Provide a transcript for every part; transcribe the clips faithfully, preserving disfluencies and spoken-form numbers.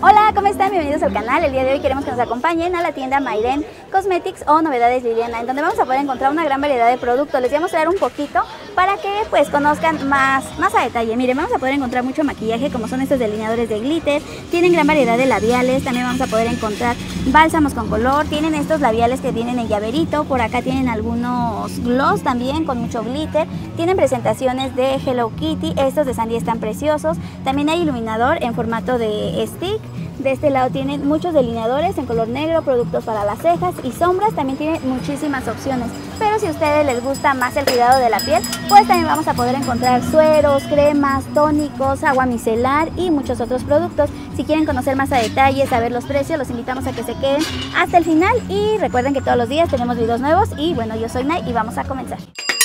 Hola, ¿cómo están? Bienvenidos al canal. El día de hoy queremos que nos acompañen a la tienda Mayren Cosmetics o Novedades Liliana, en donde vamos a poder encontrar una gran variedad de productos. Les voy a mostrar un poquito para que pues conozcan más, más a detalle. Miren, vamos a poder encontrar mucho maquillaje, como son estos delineadores de glitter. Tienen gran variedad de labiales. También vamos a poder encontrar bálsamos con color. Tienen estos labiales que vienen en llaverito. Por acá tienen algunos gloss también con mucho glitter. Tienen presentaciones de Hello Kitty. Estos de Sandy están preciosos. También hay iluminador en formato de stick. De este lado tienen muchos delineadores en color negro, productos para las cejas y sombras. También tienen muchísimas opciones. Pero si a ustedes les gusta más el cuidado de la piel, pues también vamos a poder encontrar sueros, cremas, tónicos, agua micelar y muchos otros productos. Si quieren conocer más a detalle, saber los precios, los invitamos a que se queden hasta el final. Y recuerden que todos los días tenemos videos nuevos. Y bueno, yo soy Nay y vamos a comenzar.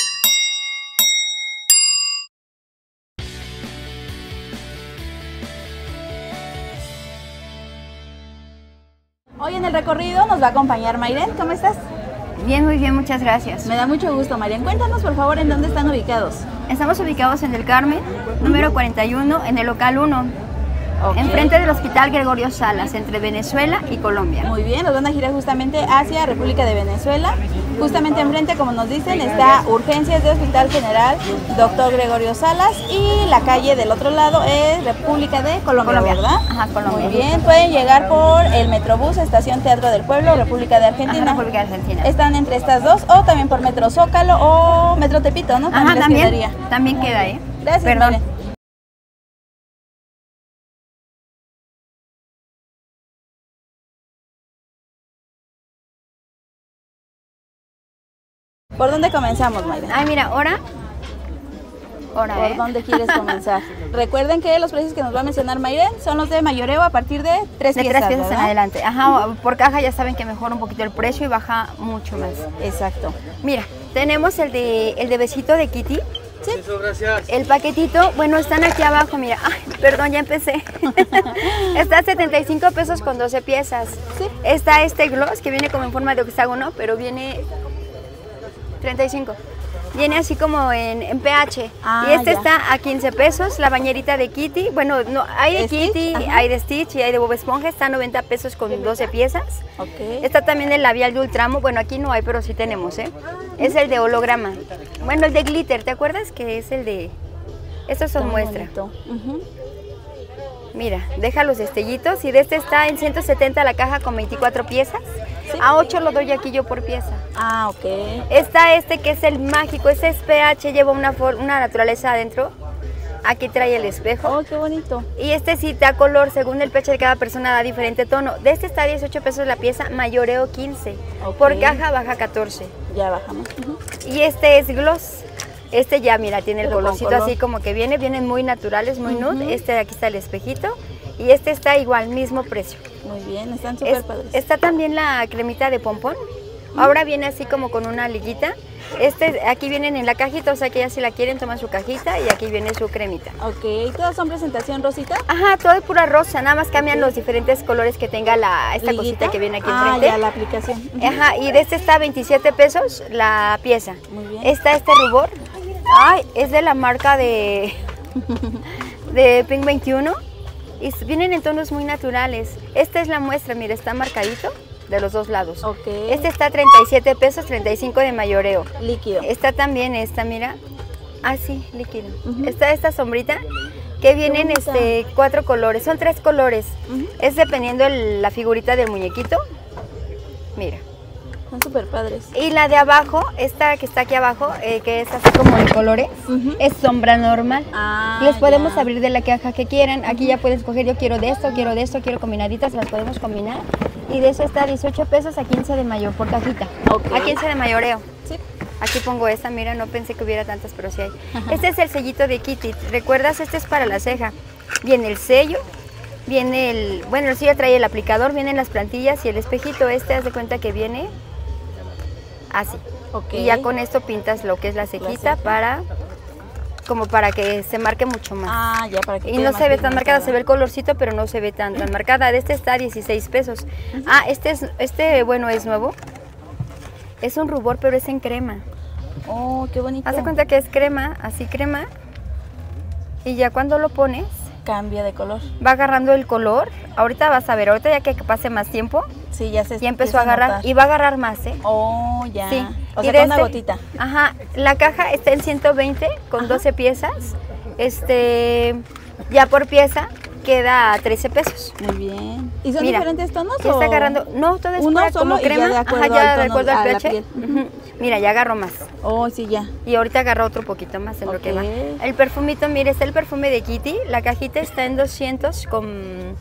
Hoy en el recorrido nos va a acompañar Mayren. ¿Cómo estás? Bien, muy bien, muchas gracias. Me da mucho gusto, Mayren. Cuéntanos, por favor, en dónde están ubicados. Estamos ubicados en el Carmen, número cuarenta y uno, en el local uno. Okay. Enfrente del Hospital Gregorio Salas, entre Venezuela y Colombia. Muy bien, nos van a girar justamente hacia República de Venezuela. Justamente enfrente, como nos dicen, está Urgencias de Hospital General Doctor Gregorio Salas. Y la calle del otro lado es República de Colombia, Colombia. ¿verdad? Ajá, Colombia. Muy bien, pueden llegar por el Metrobús, Estación Teatro del Pueblo, República de Argentina. Ajá, República de Argentina. Están entre estas dos, o también por Metro Zócalo o Metro Tepito, ¿no? Ajá, les también, quedaría. también queda, ¿eh? Gracias, Perdón. Mayren. ¿Por dónde comenzamos, Mayren? Ay, mira, ahora. Ahora, ¿Por ¿eh? dónde quieres comenzar? Recuerden que los precios que nos va a mencionar Mayren son los de mayoreo a partir de tres De piezas, tres piezas en ¿verdad? adelante. Ajá, por caja ya saben que mejora un poquito el precio y baja mucho más. Exacto. Mira, tenemos el de, el de besito de Kitty. Sí. Gracias. El paquetito, bueno, están aquí abajo, mira. Ay, perdón, ya empecé. Está a setenta y cinco pesos con doce piezas. Sí. Está este gloss que viene como en forma de hexágono, pero viene treinta y cinco. Viene así como en, en pH. Ah, y este ya. está a quince pesos. La bañerita de Kitty, bueno, no, hay de ¿Stitch? Kitty, Ajá. hay de Stitch y hay de Bob Esponja. Está a noventa pesos con doce piezas. Ok. Está también el labial de Ultramo. Bueno, aquí no hay, pero sí tenemos, ¿eh? Es el de holograma. Bueno, el de glitter, ¿te acuerdas que es el de...? Estos son Está muy muestra. bonito. Ujú. Mira, deja los destellitos y de este está en ciento setenta la caja con veinticuatro piezas. Sí. A ocho lo doy aquí yo por pieza. Ah, ok. Está este que es el mágico, este es pH, lleva una, for- una naturaleza adentro. Aquí trae el espejo. Oh, qué bonito. Y este sí da color, según el pH de cada persona da diferente tono. De este está a dieciocho pesos la pieza, mayoreo quince. Ok. Por caja baja catorce. Ya bajamos. Ujú. Y este es gloss. Este ya, mira, tiene el Pero con colorcito color. así como que viene, vienen muy naturales, muy Ujú. nude. Este de aquí está el espejito y este está igual, mismo precio. Muy bien, están súper Es- padres. está también la cremita de pompón. Ahora viene así como con una liguita. Este, aquí vienen en la cajita, o sea que ya si la quieren toman su cajita y aquí viene su cremita. Ok, ¿todas son presentación rosita? Ajá, todo es pura rosa, nada más cambian los diferentes colores que tenga la, esta ¿Liguita? cosita que viene aquí Ah, enfrente. ya, la aplicación. Ujú. Ajá, y de este está a veintisiete pesos la pieza. Muy bien. Está este rubor. Ay, es de la marca de, de Pink veintiuno. Y s- vienen en tonos muy naturales. Esta es la muestra, mira, está marcadito de los dos lados. Ok. Este está a treinta y siete pesos, treinta y cinco de mayoreo. Líquido. Está también esta, mira. Ah, sí, líquido. Ujú. Está esta sombrita que vienen bonita. este, cuatro colores. Son tres colores. Ujú. Es dependiendo el- la figurita del muñequito. Mira. Son súper padres. Y la de abajo, esta que está aquí abajo, eh, que es así como de colores, Ujú. es sombra normal. Ah, Les podemos ya. abrir de la caja que quieran. Aquí ya pueden escoger, yo quiero de esto, quiero de esto, quiero combinaditas, las podemos combinar. Y de eso está dieciocho pesos a quince de mayor por cajita. Ok. A quince de mayoreo. Sí. Aquí pongo esta, mira, no pensé que hubiera tantas, pero sí hay. Este es el sellito de Kitty. ¿Recuerdas? Este es para la ceja. Viene el sello, viene el... Bueno, el sello trae el aplicador, vienen las plantillas y el espejito este, haz de cuenta que viene así. Ok. Y ya con esto pintas lo que es la cejita ceja. para... como para que se marque mucho más. Ah, ya, para que Y quede no más se ve tan marcada, pigmentada. se ve el colorcito, pero no se ve tan, tan marcada. De este está a dieciséis pesos. Ah, este es, este, bueno, es nuevo. Es un rubor, pero es en crema. Oh, qué bonito. Haz de cuenta que es crema, así crema. Y ya cuando lo pones, cambia de color. Va agarrando el color. Ahorita vas a ver, ahorita ya que pase más tiempo, sí, ya se ya empezó a agarrar notar. Y va a agarrar más, ¿eh? Oh, ya. Sí. O y sea, de con una este- gotita. Ajá, la caja está en ciento veinte con Ajá. doce piezas. Este, ya por pieza queda a trece pesos. Muy bien. ¿Y son Mira, diferentes tonos? Ya o? está agarrando, no, todo es Uno pura solo como y ya crema, de acuerdo ajá, ya al de tono- acuerdo al a la pH. piel. Ujú. Mira, ya agarró más. Oh, sí, ya. Y ahorita agarra otro poquito más en lo que va. Ok. El perfumito, mire, está el perfume de Kitty. La cajita está en doscientos con,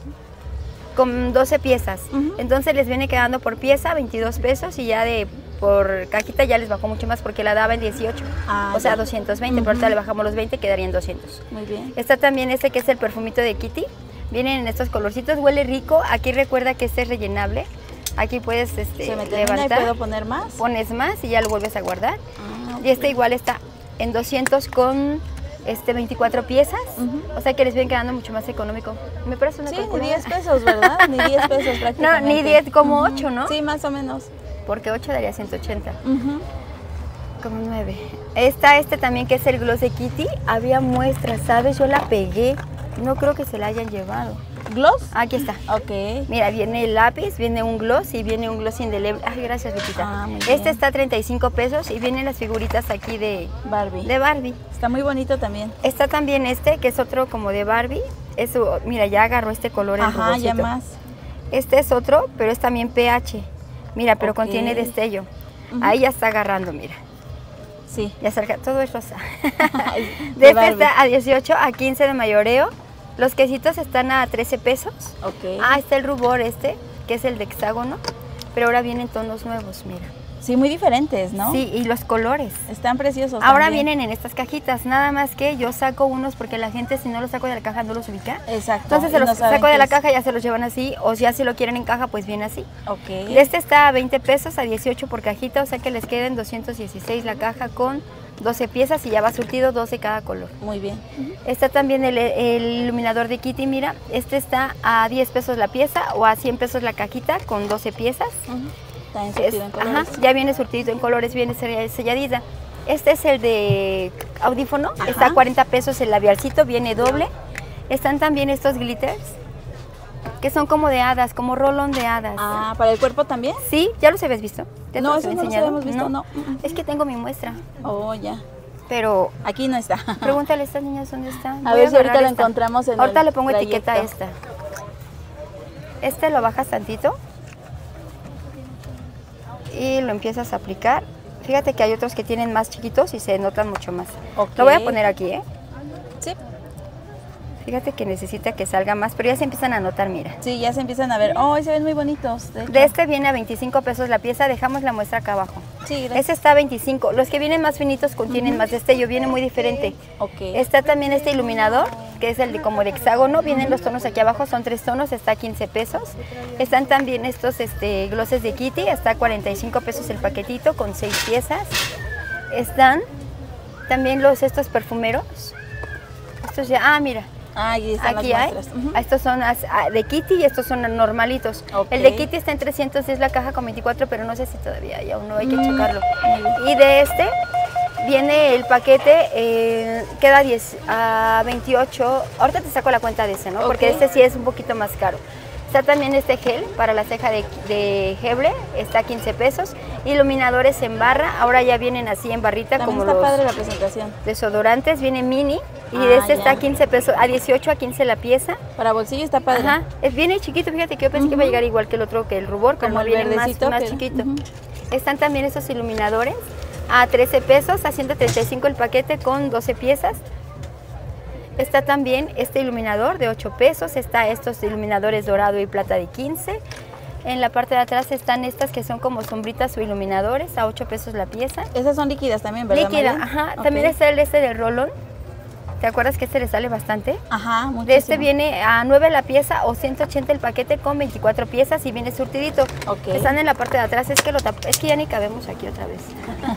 con doce piezas. Ujú. Entonces les viene quedando por pieza veintidós pesos y ya de por cajita ya les bajó mucho más porque la daba en dieciocho. Ah, o sea, ya. doscientos veinte, pero ahorita le bajamos los veinte, quedarían doscientos. Muy bien. Está también este que es el perfumito de Kitty. Vienen en estos colorcitos, huele rico. Aquí recuerda que este es rellenable. Aquí puedes este, Se me termina y levantar, puedo poner más. pones más y ya lo vuelves a guardar. Ah, ok. Y este igual está en doscientos con este, veinticuatro piezas. Ujú. O sea que les viene quedando mucho más económico. Me parece una Sí, ni calculadora. diez pesos, ¿verdad? Ni diez pesos No, prácticamente. ni diez, como Ujú. ocho, ¿no? Sí, más o menos. Porque ocho daría ciento ochenta. Ujú. Como nueve. Está este también que es el gloss de Kitty. Había muestras, ¿sabes? Yo la pegué. No creo que se la hayan llevado. ¿Gloss? Aquí está. Ok. Mira, viene el lápiz, viene un gloss y viene un gloss indeleble. Ay, gracias, Lupita. Ah, muy este bien. está a treinta y cinco pesos y vienen las figuritas aquí de, Barbie. de Barbie. Está muy bonito también. Está también este, que es otro como de Barbie. Eso, mira, ya agarró este color. el Ajá, ya rugosito. más. Este es otro, pero es también P H. Mira, pero Ok. contiene destello. Ujú. Ahí ya está agarrando, mira. Sí. Ya está, todo es rosa. De De este Barbie. está a dieciocho, a quince de mayoreo. Los quesitos están a trece pesos. Ok. Ah, está el rubor este, que es el de hexágono, pero ahora vienen tonos nuevos, mira. Sí, muy diferentes, ¿no? Sí, y los colores. Están preciosos. Ahora también. vienen en estas cajitas, nada más que yo saco unos porque la gente si no los saco de la caja no los ubica. Exacto. Entonces y se los no saben saco de qué la es. caja y ya se los llevan así, o si ya si lo quieren en caja, pues viene así. Ok. Este está a veinte pesos, a dieciocho por cajita, o sea que les queden doscientos dieciséis la caja con doce piezas y ya va surtido doce cada color. Muy bien. Está también el, el iluminador de Kitty, mira, este está a diez pesos la pieza o a cien pesos la cajita con doce piezas. Ujú. También Es- surtido en ajá, colores. ya viene surtido en colores, viene sell- selladita. Este es el de audífono, Ajá. está a cuarenta pesos el labialcito, viene doble. Están también estos glitters, que son como de hadas, como rolón de hadas. Ah, ¿para el cuerpo también? ¿Sí? ¿Ya los habías visto? ¿Ya te No, los esos había no los enseñado? habíamos visto, no. Mm, mm. Es que tengo mi muestra, Oh, ya. pero Aquí no está. pregúntale a estas niñas dónde están. A Voy ver si ahorita agarrar lo esta. encontramos en Ahorita el le pongo etiqueta a trayecto. esta. Este lo bajas tantito y lo empiezas a aplicar. Fíjate que hay otros que tienen más chiquitos y se notan mucho más. Ok. Lo voy a poner aquí, ¿eh? Sí. Fíjate que necesita que salga más, pero ya se empiezan a notar, mira. Sí, ya se empiezan a ver. Oh, se ven muy bonitos. De, hecho. De este viene a veinticinco pesos la pieza, dejamos la muestra acá abajo. Sí, gracias. Este está a veinticinco. Los que vienen más finitos contienen más destello, viene muy diferente. Ok. Está también este iluminador, que es el de como de hexágono, vienen los tonos aquí abajo, son tres tonos, está a quince pesos. Están también estos este, glosses de Kitty, está a cuarenta y cinco pesos el paquetito con seis piezas. Están también los estos perfumeros. Estos ya, ah, mira. Ah, aquí están Aquí las hay, muestras. Ujú. estos son as- ah, de Kitty y estos son normalitos. Ok. El de Kitty está en trescientos diez la caja con veinticuatro, pero no sé si todavía hay, aún no hay que Mm, checarlo. muy bien. Y de este viene el paquete, eh, queda diez a veintiocho. Ahorita te saco la cuenta de ese, ¿no? Porque Ok. este sí es un poquito más caro. Está también este gel para la ceja de, de Heble, está a quince pesos. Iluminadores en barra, ahora ya vienen así en barrita También como está los padre la presentación. desodorantes, viene mini. Y Ah, de este está ya. a quince pesos, a dieciocho a quince la pieza. Para bolsillo está padre. Ajá, es bien chiquito, fíjate que yo pensé que iba a llegar igual que el otro, que el rubor, pero Como no el viene más, verdecito, más pero- chiquito. Ujú. Están también estos iluminadores a trece pesos, a ciento treinta y cinco el paquete con doce piezas. Está también este iluminador de ocho pesos, está estos iluminadores dorado y plata de quince. En la parte de atrás están estas que son como sombritas o iluminadores a ocho pesos la pieza. Esas son líquidas también, ¿verdad? Líquida, Marian? ajá. Ok. También está el este del rolón. ¿Te acuerdas que este le sale bastante? Ajá, muchísimo. De este viene a nueve la pieza o ciento ochenta el paquete con veinticuatro piezas y viene surtidito. Ok. Están en la parte de atrás, es que lo tap- es que ya ni cabemos aquí otra vez.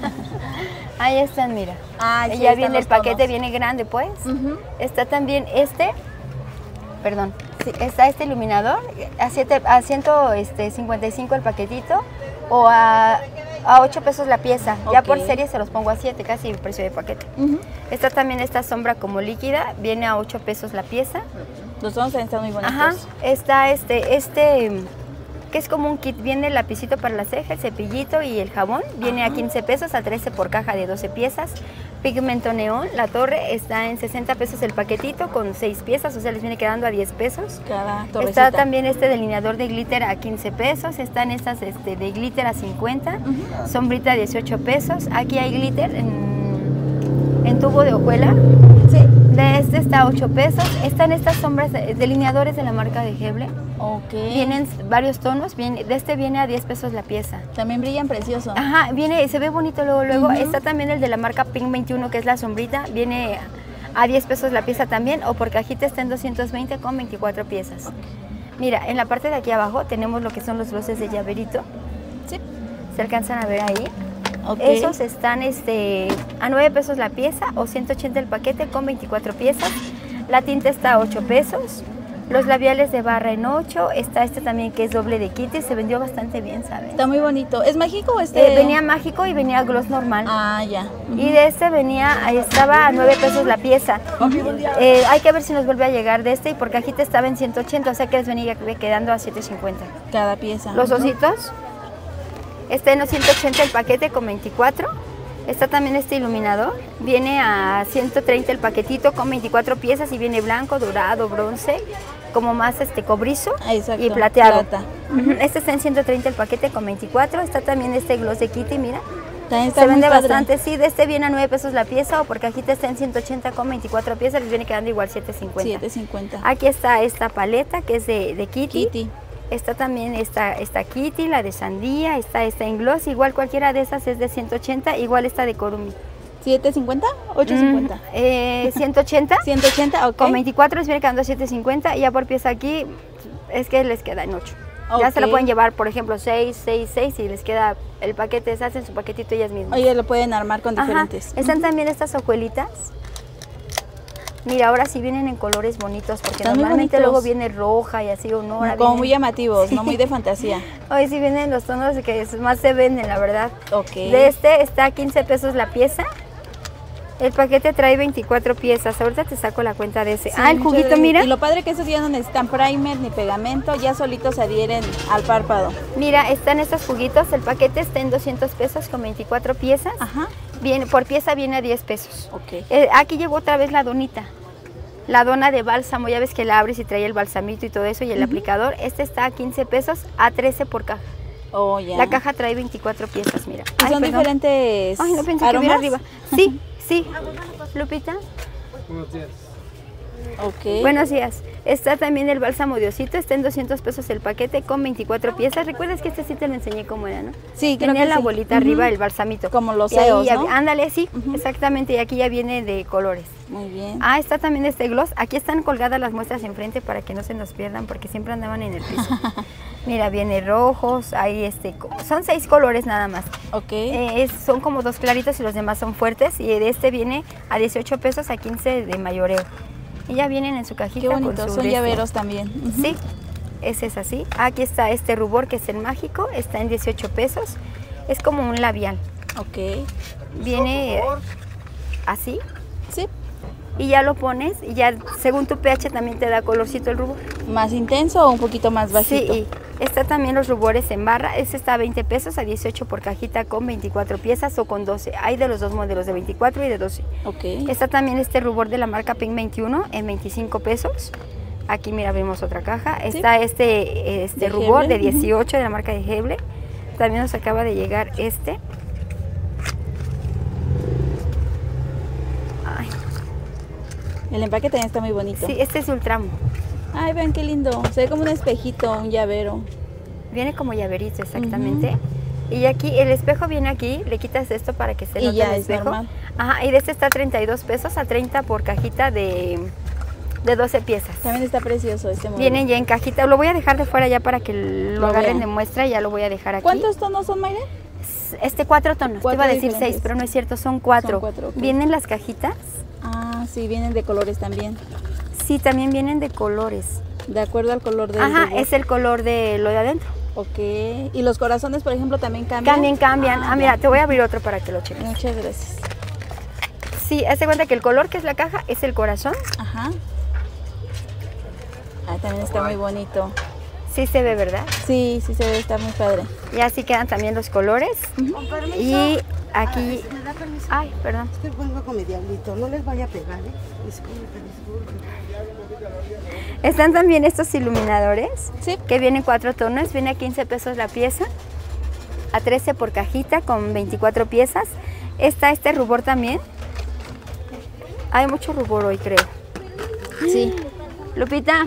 Ahí están, mira. Ah, sí, ya están viene los el paquete, tonos. viene grande pues. Ujú. Está también este, perdón, sí, está este iluminador a, siete, a ciento cincuenta y cinco el paquetito o a A ocho pesos la pieza. Ya Ok. por serie se los pongo a siete, casi el precio de paquete. Ujú. Está también esta sombra como líquida, viene a ocho pesos la pieza. Los tonos también están muy bonitos. Ajá, está este, este, que es como un kit, viene el lapicito para la ceja, el cepillito y el jabón, viene Ajá. a quince pesos, a trece por caja de doce piezas. Pigmento neón, la torre, está en sesenta pesos el paquetito con seis piezas, o sea, les viene quedando a diez pesos. Cada torrecita. Está también este delineador de glitter a quince pesos, están estas este, de glitter a cincuenta, Ujú. sombrita a dieciocho pesos. Aquí hay glitter en, en tubo de hojuela, Sí. de este está a ocho pesos. Están estas sombras de- delineadores de la marca de Heble, Ok. vienen varios tonos, viene, de este viene a diez pesos la pieza. También brillan precioso. Ajá, viene, se ve bonito luego, luego. Ujú. Está también el de la marca Pink veintiuno, que es la sombrita, viene a diez pesos la pieza también, o por cajita está en doscientos veinte con veinticuatro piezas. Mira, en la parte de aquí abajo tenemos lo que son los glosses de llaverito, Sí. se alcanzan a ver ahí. Ok. Esos están este, a nueve pesos la pieza o ciento ochenta el paquete con veinticuatro piezas. La tinta está a ocho pesos. Los labiales de barra en ocho. Está este también que es doble de Kitty. Se vendió bastante bien, ¿sabes? Está muy bonito. ¿Es mágico o este? Eh, venía mágico y venía gloss normal. Ah, ya. Y de este venía, estaba a nueve pesos la pieza. Eh, hay que ver si nos vuelve a llegar de este y por cajita estaba en ciento ochenta, o sea que les venía quedando a siete cincuenta. Cada pieza. Los Ujú. ositos, está en los ciento ochenta el paquete con veinticuatro. Está también este iluminador, viene a ciento treinta el paquetito con veinticuatro piezas y viene blanco, dorado, bronce, como más este cobrizo Ah, exacto. y plateado. Plata. Ujú, Este está en ciento treinta el paquete con veinticuatro. Está también este gloss de Kitty, mira. También está Se muy vende padre. bastante, sí, de este viene a nueve pesos la pieza o por cajita está en ciento ochenta con veinticuatro piezas, les viene quedando igual siete cincuenta. siete cincuenta. Aquí está esta paleta que es de, de Kitty. Kitty. Está también esta, esta Kitty, la de sandía, está esta en gloss, igual cualquiera de esas es de ciento ochenta, igual esta de Corumi. ¿siete cincuenta? ¿ocho cincuenta? Mm, eh, ciento ochenta ciento ochenta, ok. con veinticuatro les viene quedando siete cincuenta y ya por pieza aquí es que les queda en ocho. Ya se la Ok. pueden llevar, por ejemplo, seis, seis, seis y les queda el paquete, se hacen su paquetito ellas mismas. Oye, lo pueden armar con Ajá. diferentes. Están también estas hojuelitas. Mira, ahora sí vienen en colores bonitos, porque Están muy normalmente bonitos. luego viene roja y así o no. ahora Como vienen- muy llamativos, Sí. no muy de fantasía. Hoy sí vienen los tonos que más se venden, la verdad. Ok. De este está a quince pesos la pieza. El paquete trae veinticuatro piezas. Ahorita te saco la cuenta de ese. Sí, ah, el muchas juguito, gracias. mira. Y lo padre que esos ya no necesitan primer ni pegamento, ya solitos se adhieren al párpado. Mira, están estos juguitos. El paquete está en doscientos pesos con veinticuatro piezas. Ajá. Viene, por pieza viene a diez pesos. Ok. Eh, aquí llegó otra vez la donita. La dona de bálsamo, ya ves que la abres y trae el balsamito y todo eso y el aplicador. Este está a quince pesos, a trece por caja. Oh, ya. La caja trae veinticuatro piezas, mira. ¿Y Ay, son perdón. diferentes Ay, no pensé que aromas? hubiera arriba. Sí, sí. Lupita, Ok. buenos días. Está también el bálsamo de osito, está en doscientos pesos el paquete con veinticuatro piezas. ¿Recuerdas que este sí te lo enseñé cómo era, no? Sí, creo Tenía que la sí. bolita Ujú. arriba, el balsamito. Como los Y ahí seos, ya- ¿no? Ándale, sí, Ujú. exactamente. Y aquí ya viene de colores. Muy bien. Ah, está también este gloss. Aquí están colgadas las muestras enfrente para que no se nos pierdan porque siempre andaban en el piso. Mira, viene rojos, ahí este, co- son seis colores nada más. Ok. Eh, es- son como dos claritos y los demás son fuertes y de este viene a dieciocho pesos a quince de mayoreo. Y ya vienen en su cajita. Qué con bonito. su Son de este. llaveros también. Ujú. Sí, ese es así. Aquí está este rubor que es el mágico, está en dieciocho pesos. Es como un labial. Ok. Viene eh, así Sí. y ya lo pones y ya según tu pH también te da colorcito el rubor. ¿Más intenso o un poquito más bajito? Sí, y está también los rubores en barra. Este está a veinte pesos, a dieciocho por cajita con veinticuatro piezas o con doce. Hay de los dos modelos, de veinticuatro y de doce. Ok. Está también este rubor de la marca Pink veintiuno en veinticinco pesos. Aquí mira, vemos otra caja. Sí. Está este, este De rubor Heble, de ujú. dieciocho de la marca de Heble. También nos acaba de llegar este. Ay, El empaque también está muy bonito. sí, este es Ultramo. Ay, vean qué lindo. Se ve como un espejito, un llavero. Viene como llaverito exactamente. Y aquí el espejo viene aquí, le quitas esto para que se Y note ya el es espejo. normal. Ajá, y de este está a treinta y dos pesos, a treinta por cajita de, de doce piezas. También está precioso este modelo. Vienen ya en cajita, lo voy a dejar de fuera ya para que lo, Lo agarren vean. de muestra y ya lo voy a dejar aquí. ¿Cuántos tonos son, Mayra? Este cuatro tonos, te Cuatro iba a decir diferentes. seis, pero no es cierto, son cuatro. Son cuatro, ok. Vienen las cajitas, Ah, sí, vienen de colores también. sí, también vienen de colores. De acuerdo al color del Ajá, rubor. es el color de lo de adentro. Ok. ¿Y los corazones, por ejemplo, también cambian? También cambian. Ah, mira, te voy a abrir otro para que lo cheques. Muchas gracias. Sí, hazte cuenta que el color que es la caja es el corazón. Ajá. Ah, también está muy bonito. Sí se ve, ¿verdad? Sí, sí se ve, está muy padre. Y así quedan también los colores. Con permiso. Y aquí... Si me da permiso. Ay, perdón. Es que vengo con mi diablito, no les vaya a pegar, ¿eh? Disculpe, disculpe. Están también estos iluminadores. Sí. Que vienen cuatro tonos. Viene a quince pesos la pieza. A trece por cajita con veinticuatro piezas. Está este rubor también. Hay mucho rubor hoy, creo. Sí. Lupita.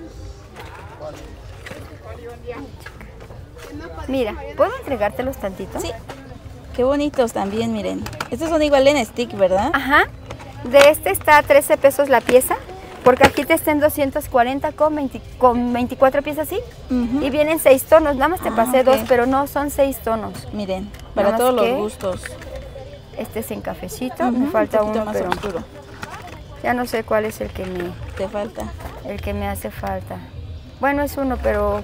Mira, ¿puedo entregártelos tantito? Sí. Qué bonitos también, miren. Estos son igual en stick, ¿verdad? Ajá. De este está a trece pesos la pieza. Por cajita está en doscientos cuarenta con, veinte, con veinticuatro piezas, ¿sí? Uh-huh. Y vienen seis tonos. Nada más te Ah, pasé ok. dos, pero no, son seis tonos. Miren, Nada para más todos que- los gustos. Este es en cafecito. Ujú, Me falta un poquito uno, más pero oscuro. ya no sé cuál es el que me, Te falta. el que me hace falta. Bueno, es uno, pero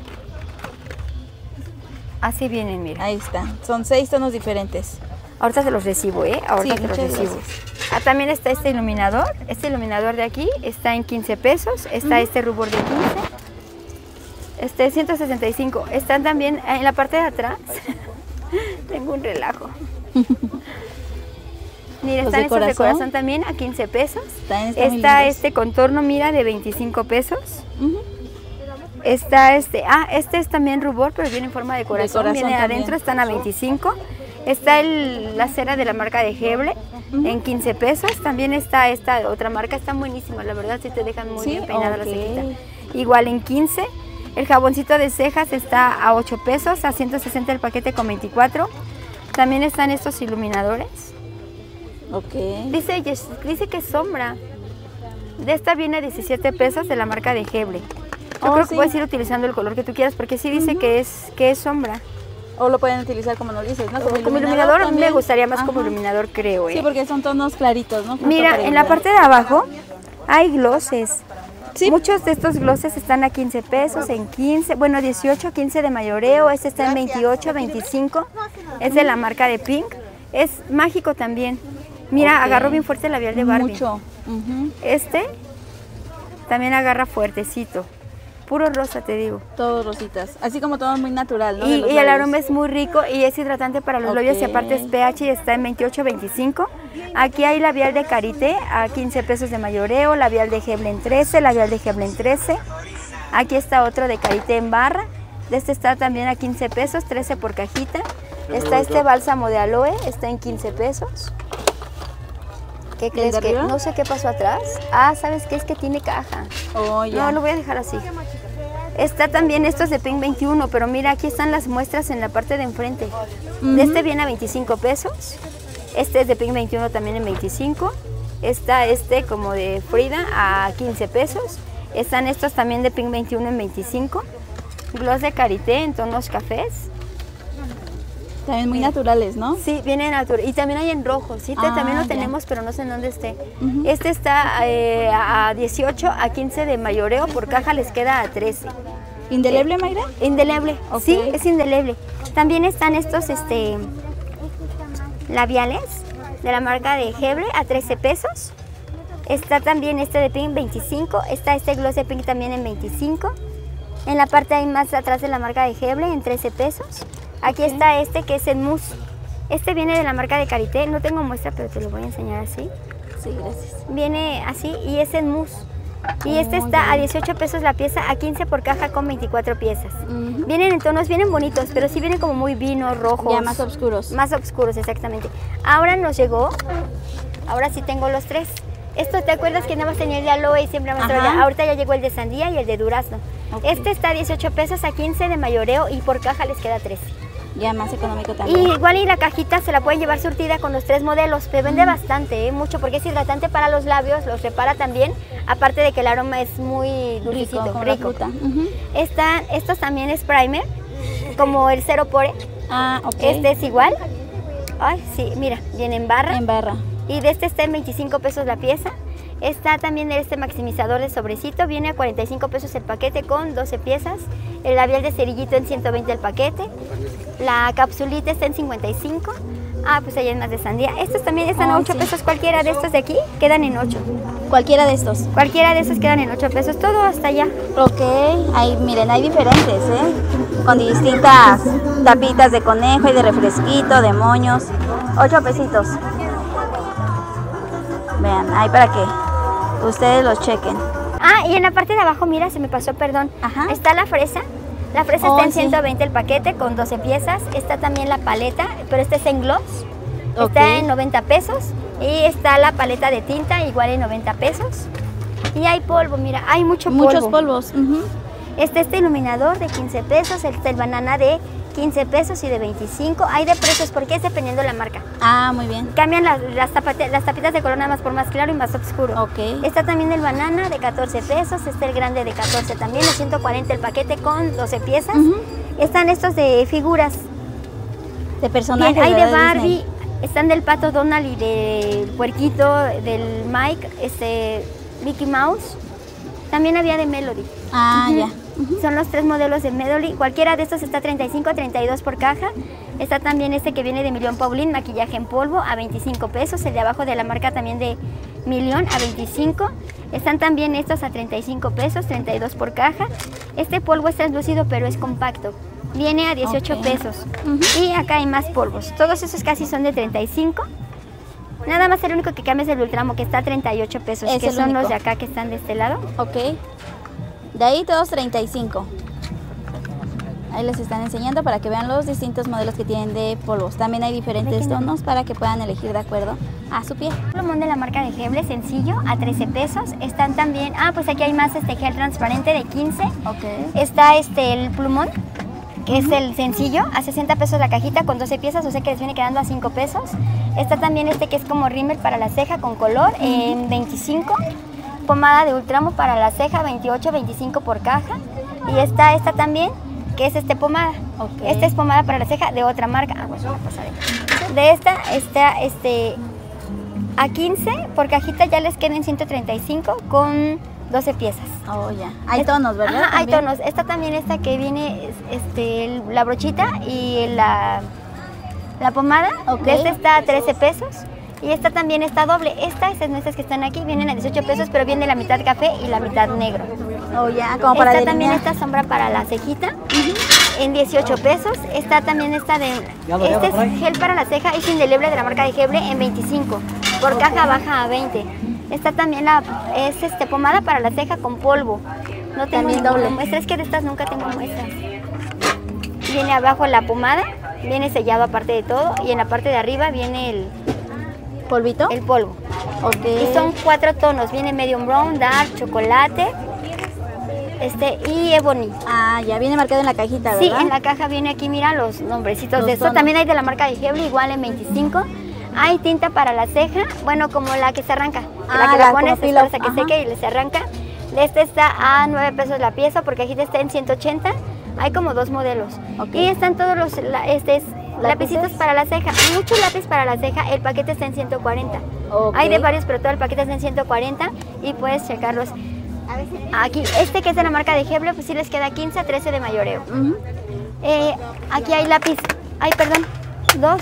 así vienen, mira. Ahí está. Son seis tonos diferentes. Ahorita se los recibo, ¿eh? Ahorita Sí, se los muchas recibo. gracias. Ah, también está este iluminador. Este iluminador de aquí está en quince pesos. Está este rubor de quince. Este es ciento sesenta y cinco. Están también en la parte de atrás. Tengo un relajo. Mira, Los están de estos de corazón. corazón también a quince pesos. También están muy Está lindos. este contorno, mira, de veinticinco pesos. Ujú. Está este, ah, este es también rubor, pero viene en forma de corazón. corazón viene también. adentro, están a veinticinco. Está el, la cera de la marca de Heble en quince pesos. También está esta de otra marca, están buenísimas, la verdad, sí te dejan muy Sí, bien peinada ok. la cejita. Igual en quince. El jaboncito de cejas está a ocho pesos, a ciento sesenta el paquete con veinticuatro. También están estos iluminadores. Ok. Dice, dice que es sombra. De esta viene a diecisiete pesos de la marca de Heble. Yo Oh, creo sí. que puedes ir utilizando el color que tú quieras porque sí dice que es que es sombra. O lo pueden utilizar como nos dices, ¿no? Como, iluminador, a mí me también. gustaría más como Ajá. iluminador, creo. ¿eh? Sí, porque son tonos claritos, ¿no? Justo Mira, para en la iluminar. parte de abajo hay glosses. Sí. Muchos de estos glosses están a quince pesos, en quince, bueno, dieciocho, quince de mayoreo. Este está en veintiocho, veinticinco. Es de la marca de Pink. Es mágico también. Mira, Ok. agarró bien fuerte el labial de Barbie. Mucho. Ujú. Este también agarra fuertecito. Puro rosa, te digo. Todos rositas. Así como todo muy natural, ¿no? De Y, los y el labios. aroma es muy rico y es hidratante para los labios y Ok. aparte es pH y está en veintiocho, veinticinco. Aquí hay labial de Karité a quince pesos de mayoreo, labial de Heble en trece, labial de Heble en trece. Aquí está otro de Karité en barra. De este está también a quince pesos, trece por cajita. Está este bálsamo de aloe, está en quince pesos. ¿Qué crees de que? arriba? No sé qué pasó atrás. Ah, ¿sabes qué? Es que tiene caja. Oh, ya. No, lo voy a dejar así. Está también estos de Pink veintiuno, pero mira, aquí están las muestras en la parte de enfrente. De este viene a veinticinco pesos. Este es de Pink veintiuno también en veinticinco. Está este como de Frida a quince pesos. Están estos también de Pink veintiuno en veinticinco. Gloss de Karité en tonos cafés. También muy naturales, ¿no? Sí, viene natural. Y también hay en rojo, sí, te- Ah, también lo ya. tenemos, pero no sé en dónde esté. Ujú. Este está eh, a dieciocho, a quince de mayoreo, por caja les queda a trece. ¿Indeleble, Mayra? Indeleble, Ok. sí, es indeleble. También están estos este, labiales de la marca de Heble a trece pesos. Está también este de Pink veinticinco, está este gloss de Pink también en veinticinco. En la parte ahí más atrás de la marca de Heble en trece pesos. Aquí está este que es en mousse. Este viene de la marca de Karité, no tengo muestra pero te lo voy a enseñar así. Sí, gracias. Viene así y es en mousse. Y este Oh, está ya. a dieciocho pesos la pieza, a quince por caja con veinticuatro piezas. Ujú. Vienen en tonos, vienen bonitos, pero sí vienen como muy vinos, rojos. Ya más oscuros. Más oscuros, exactamente. Ahora nos llegó, ahora sí tengo los tres. Esto, ¿te acuerdas que nada más tenía el de aloe y siempre me traía? Ajá. Ahorita ya llegó el de sandía y el de durazno. Ok. Este está a dieciocho pesos, a quince de mayoreo y por caja les queda trece. Ya más económico Y también. igual y la cajita se la pueden llevar surtida con los tres modelos, pero vende bastante, ¿eh? Mucho, porque es hidratante para los labios, los repara también, aparte de que el aroma es muy dulcecito, Rico, como la rico. fruta. Ujú. Están, estos también es primer, como el cero pore, Ah, ok. este es igual. Ay, sí, mira, viene en barra. En barra. Y de este está en veinticinco pesos la pieza. Está también este maximizador de sobrecito, viene a cuarenta y cinco pesos el paquete con doce piezas. El labial de cerillito en ciento veinte el paquete. La capsulita está en cincuenta y cinco. Ah, pues ahí hay más de sandía. Estos también están oh, a ocho sí. pesos. Cualquiera de estos de aquí quedan en ocho. Cualquiera de estos. Cualquiera de estos quedan en ocho pesos. Todo hasta allá. Ok, ahí, miren, hay diferentes, ¿eh? Con distintas tapitas de conejo y de refresquito, de moños. ocho pesitos. Vean, ahí para que ustedes los chequen. Ah, y en la parte de abajo, mira, se me pasó, perdón. Ajá. Está la fresa. La fresa Oh, está en sí. ciento veinte el paquete con doce piezas. Está también la paleta, pero esta es en gloss. Ok. Está en noventa pesos. Y está la paleta de tinta, igual en noventa pesos. Y hay polvo, mira, hay mucho polvo. Muchos polvos. Ujú. Este, este iluminador de quince pesos, este el banana de quince pesos y de veinticinco. Hay de precios porque es dependiendo de la marca. Ah, muy bien. Cambian las, las, tapate- las tapitas de color nada más por más claro y más oscuro. Ok. Está también el banana de catorce pesos, está el grande de catorce también, de ciento cuarenta el paquete con doce piezas. Ujú. Están estos de figuras. De personajes. Bien, hay de ¿verdad? Barbie, Disney. están del Pato Donald y del Puerquito, del Mike, este, Mickey Mouse. También había de Melody. Ah, Ujú. ya. Son los tres modelos de Melody. Cualquiera de estos está treinta y cinco a treinta y dos por caja. Está también este que viene de Million Pauline, maquillaje en polvo a veinticinco pesos. El de abajo de la marca también de Million a veinticinco. Están también estos a treinta y cinco pesos, treinta y dos por caja. Este polvo es translúcido pero es compacto. Viene a dieciocho Ok. pesos. Ujú. Y acá hay más polvos. Todos esos casi son de treinta y cinco. Nada más el único que cambia es el Ultramo, que está a treinta y ocho pesos, Es que el son único. los de acá que están de este lado. Ok. De ahí todos treinta y cinco. Ahí les están enseñando para que vean los distintos modelos que tienen de polvos. También hay diferentes tonos para que puedan elegir de acuerdo a su piel. Plumón de la marca de Heble, sencillo, a trece pesos. Están también, ah, pues aquí hay más este gel transparente de quince. Ok. Está este el plumón, que es el sencillo, a sesenta pesos la cajita con doce piezas, o sea que les viene quedando a cinco pesos. Está también este que es como rímel para la ceja con color en veinticinco. Pomada de Ultramo para la ceja, veintiocho, veinticinco por caja. Y está esta también, que es este pomada. Ok. Esta es pomada para la ceja de otra marca. Ah, bueno, una cosa de... de esta está este a quince por cajita, ya les quedan ciento treinta y cinco con doce piezas. Oh, ya. Hay Es- tonos, ¿verdad? Ajá, hay También. tonos. Esta también, esta que viene, es- este, el- la brochita y la, la pomada. Ok. De esta está a trece pesos. Y esta también está doble. Esta, estas nuestras que están aquí, vienen a dieciocho pesos, pero viene la mitad café y la mitad negro. Oh, ya, como para Está también delinear. esta sombra para la cejita en dieciocho pesos. Está también esta de... Este es gel para la ceja, es indeleble de la marca de Heble en veinticinco. Por caja baja a veinte. Está también la... Es este, pomada para la ceja con polvo. No tengo También ninguna doble. muestra, es que de estas nunca tengo muestras. Viene abajo la pomada, viene sellado aparte de todo. Y en la parte de arriba viene el, ¿Polvito? el polvo. Ok. Y son cuatro tonos, viene medium brown, dark, chocolate este y ebony. Ah, ya viene marcado en la cajita, ¿verdad? Sí, en la caja viene aquí, mira los nombrecitos Los de esto. tonos. También hay de la marca de Heble, igual en veinticinco. Hay tinta para la ceja, bueno, como la que se arranca. Ah, la que la la pones, como peel-off, esperas a que ajá. seque y se arranca. Este está a nueve pesos la pieza, porque aquí está en ciento ochenta. Hay como dos modelos. Ok. Y están todos los la- este es, lapicitos para la ceja. Mucho lápiz para la ceja, el paquete está en ciento cuarenta. Ok. Hay de varios, pero todo el paquete está en ciento cuarenta y puedes checarlos. Aquí, este que es de la marca de Heble, pues sí les queda quince a trece de mayoreo. Ujú. Eh, aquí hay lápiz, ay perdón, dos.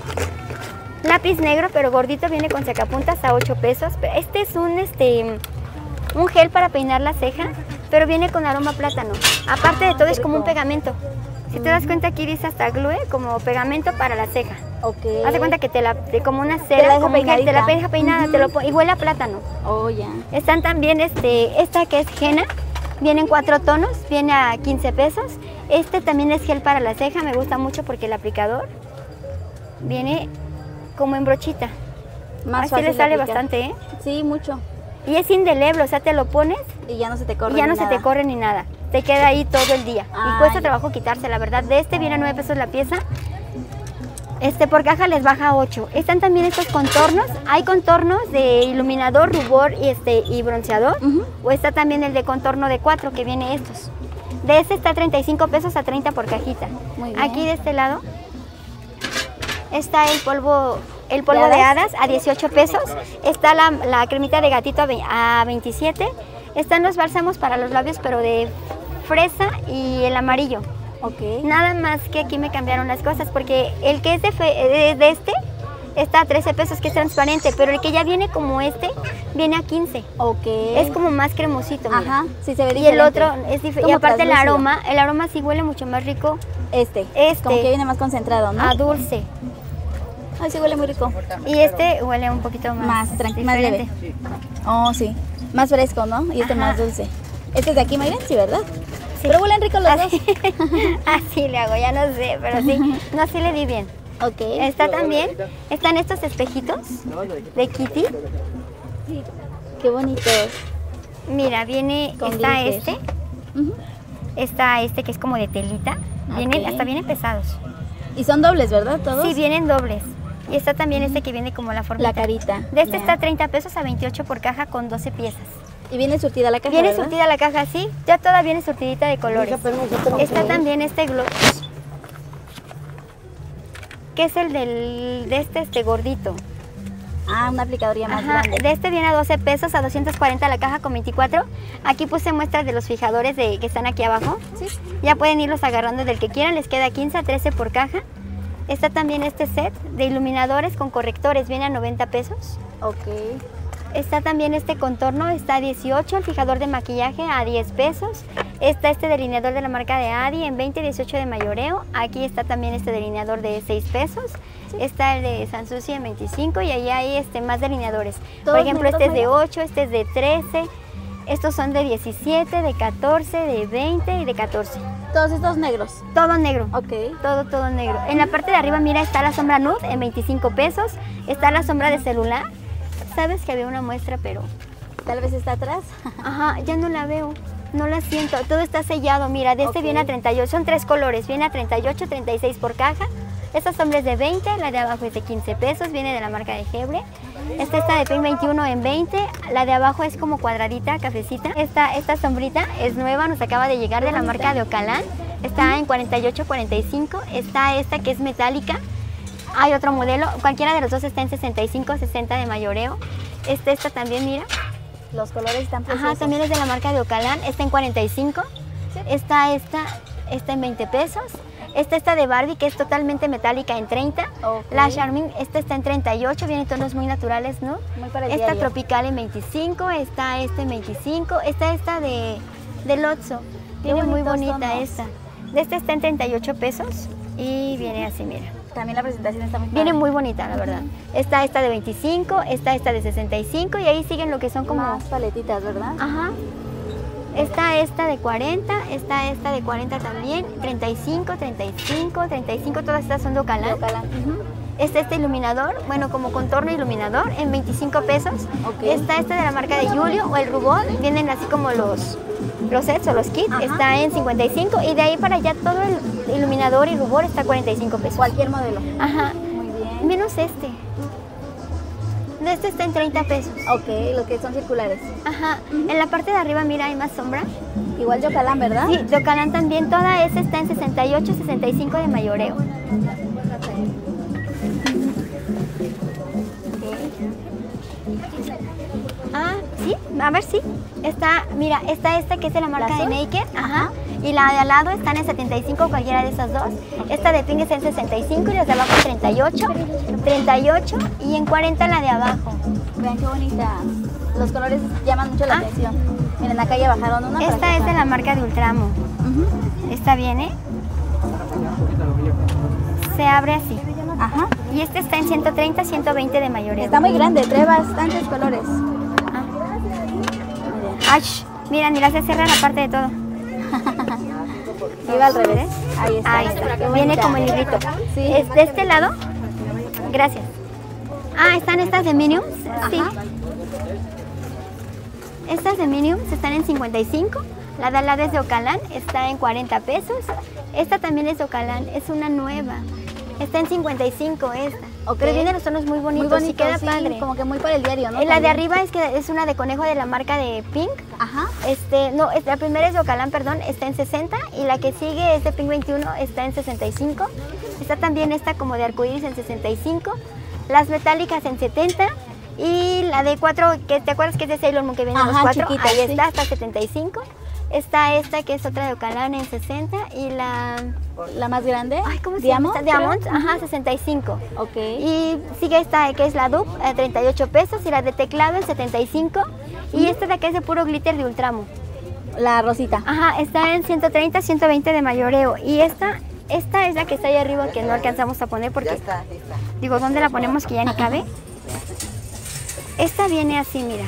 Lápiz negro pero gordito, viene con sacapuntas a ocho pesos. Este es un, este, un gel para peinar la ceja, pero viene con aroma a plátano. Aparte de todo es como un pegamento. Si te das cuenta aquí dice hasta glue, como pegamento para la ceja. Ok. Haz de cuenta que te la, te- como una la cera, deja como un gel, te la peinadita. deja peinada, te lo pon- y huele a plátano. Oh, ya. Están también este, esta que es henna, vienen cuatro tonos, viene a quince pesos. Este también es gel para la ceja, me gusta mucho porque el aplicador viene como en brochita. Más Así fácil le de sale aplicar. bastante, ¿eh? Sí, mucho. Y es indeleble, o sea, te lo pones Y ya no se te corre y ya ni no se nada. te corre ni nada. Te queda ahí todo el día. Ay. Y cuesta trabajo quitarse, la verdad. De este viene a nueve pesos la pieza. Este por caja les baja a ocho. Están también estos contornos. Hay contornos de iluminador, rubor y, este, y bronceador. Ujú. O está también el de contorno de cuatro que viene estos. De este está treinta y cinco pesos a treinta por cajita. Muy bien. Aquí de este lado está el polvo, el polvo ¿De de hadas? hadas a dieciocho pesos. Está la, la cremita de gatito a ve- a veintisiete. Están los bálsamos para los labios, pero de fresa y el amarillo. Ok. Nada más que aquí me cambiaron las cosas porque el que es de, fe, de, de este está a trece pesos, que es transparente, pero el que ya viene como este viene a quince. Ok. Es como más cremosito, mira. Ajá, sí se ve Y diferente. el otro es diferente. Y aparte el translúcido. aroma, el aroma sí huele mucho más rico. Este. Este. Como que viene más concentrado, ¿no? A dulce. Ay, sí huele muy rico. Y este huele un poquito más, Más tranquilo, más leve. diferente. Oh, sí. Más fresco, ¿no? Y este Ajá. más dulce. Este es de aquí, Mayra, sí, ¿verdad? Sí. Pero huelen ricos los Así, dos. así le hago, ya no sé, pero sí. No, sí le di bien. Ok. Está también, están estos espejitos de Kitty. Qué bonitos. Mira, viene, Con está glitter. este, Ujú. está este que es como de telita. Vienen, Ok. hasta vienen pesados. Y son dobles, ¿verdad? Todos. Sí, vienen dobles. Y está también este que viene como la forma. La carita. De este Ya. está treinta pesos a veintiocho por caja con doce piezas. Y viene surtida la caja, Viene ¿verdad? surtida la caja, sí. Ya toda viene surtidita de colores. Está también este gloss, que es el del, de este, este gordito. Ah, una aplicadoría más Ajá, grande. de este viene a doce pesos, a doscientos cuarenta la caja con veinticuatro. Aquí puse muestras de los fijadores de, que están aquí abajo. Sí. Ya pueden irlos agarrando del que quieran, les queda quince a trece por caja. Está también este set de iluminadores con correctores, viene a noventa pesos. Ok. Está también este contorno, está a dieciocho, el fijador de maquillaje a diez pesos. Está este delineador de la marca de Adi en veinte, dieciocho de mayoreo. Aquí está también este delineador de seis pesos. Está el de Sanssouci en veinticinco y ahí hay este, más delineadores. Por ¿Todos ejemplo, negros, este es de Mayra? ocho, este es de trece. Estos son de diecisiete, de catorce, de veinte y de catorce. Todos estos negros. Todo negro. Ok. Todo, todo negro. En la parte de arriba, mira, está la sombra nude en veinticinco pesos. Está la sombra de celular. Sabes que había una muestra, pero... Tal vez está atrás. Ajá, ya no la veo. No la siento. Todo está sellado. Mira, de este Ok. viene a treinta y ocho. Son tres colores. Viene a treinta y ocho, treinta y seis por caja. Esta sombra es de veinte. La de abajo es de quince pesos. Viene de la marca de Gebre. Esta está de Pink veintiuno en veinte. La de abajo es como cuadradita, cafecita. Esta, esta sombrita es nueva. Nos acaba de llegar de la marca de Ocalán. Está en cuarenta y ocho, cuarenta y cinco. Está esta que es metálica. Hay otro modelo, cualquiera de los dos está en sesenta y cinco, sesenta de mayoreo. Este, esta también, mira. Los colores están preciosos. Ajá, también es de la marca de Ocalán. Está en cuarenta y cinco. Está esta, esta en veinte pesos. Esta está de Barbie, que es totalmente metálica, en treinta. Ok. La Charmin, esta está en treinta y ocho, viene en tonos muy naturales, ¿no? Muy para el Esta diario. tropical en veinticinco, está esta en veinticinco. Está esta de, de Lotso. Qué Viene muy bonitos bonita tonos. esta. De esta está en treinta y ocho pesos y viene así, mira. También la presentación está muy Viene padre. muy bonita, la verdad. Está esta de veinticinco, está esta de sesenta y cinco y ahí siguen lo que son como... Más paletitas, ¿verdad? Ajá. Está esta de cuarenta, está esta de cuarenta también, treinta y cinco, treinta y cinco, treinta y cinco, todas estas son de Ocalán. De Ocalán. Ujú. Está este iluminador, bueno, como contorno iluminador en veinticinco pesos. Ok. Está este de la marca de Julio o el Rubón, vienen así como los, los sets o los kits, Ajá. está en cincuenta y cinco y de ahí para allá todo el iluminador y rubor está a cuarenta y cinco pesos. Cualquier modelo. Ajá, Muy bien. menos este. De este está en treinta pesos. Ok, los que son circulares. Ajá, en la parte de arriba mira hay más sombra. Igual de Ocalán, ¿verdad? Sí, de Ocalán también, toda esa está en sesenta y ocho, sesenta y cinco de mayoreo. Ah, sí, a ver, sí. Está, mira, está esta que es de la marca de azul? Naked, ajá. Y la de al lado están en setenta y cinco, cualquiera de esas dos. Esta de Pink está en sesenta y cinco y las de abajo en treinta y ocho. treinta y ocho y en cuarenta la de abajo. Vean qué bonita. Los colores llaman mucho la Ah. atención. Miren, acá ya bajaron una. para Esta que es de vean. la marca de Ultramo. Ujú. Esta viene. Se abre así. Ajá. Y este está en ciento treinta, ciento veinte de mayoreo. Está muy grande, trae bastantes colores. Ah. Miren. Ay, sh, mira, mira, se cierra la parte de todo. Iba al revés. Ahí está. Ahí está. Qué Viene bonita. como el librito. Sí. Es de este lado. Gracias. Ah, están estas de Minions. Sí. Ajá. Estas de Minions están en cincuenta y cinco. La de al lado es de Ocalán, está en cuarenta pesos. Esta también es de Ocalán, es una nueva. Está en cincuenta y cinco esta. Ok. Pero viene los tonos muy Muy bonitos bonito, y queda sí, padre. como que muy para el diario, ¿no? Eh, La de También. arriba es que es una de conejo de la marca de Pink. Ajá. Este, no, es- la primera es de Ocalán, perdón, está en sesenta y la que sigue es de Pink veintiuno, está en sesenta y cinco. Está también esta como de arcoíris en sesenta y cinco. Las metálicas en setenta y la de cuatro, que te acuerdas que es de Sailor Moon que viene en los Ajá, cuatro, chiquita, ahí sí. está, hasta setenta y cinco. Está esta que es otra de Ocalan en sesenta y la... La más grande. Ay, ¿cómo se Diamond, llama? Diamond, ajá, sesenta y cinco. Ok. Y sigue esta que es la Dupe, a treinta y ocho pesos, y la de teclado en setenta y cinco. Y esta de acá es de puro glitter de Ultramo. La rosita. Ajá, está en ciento treinta, ciento veinte de mayoreo. Y esta, esta es la que está ahí arriba que no alcanzamos a poner porque... Ya está, ya está. Digo, ¿dónde la ponemos que ya ni cabe? Esta viene así, mira.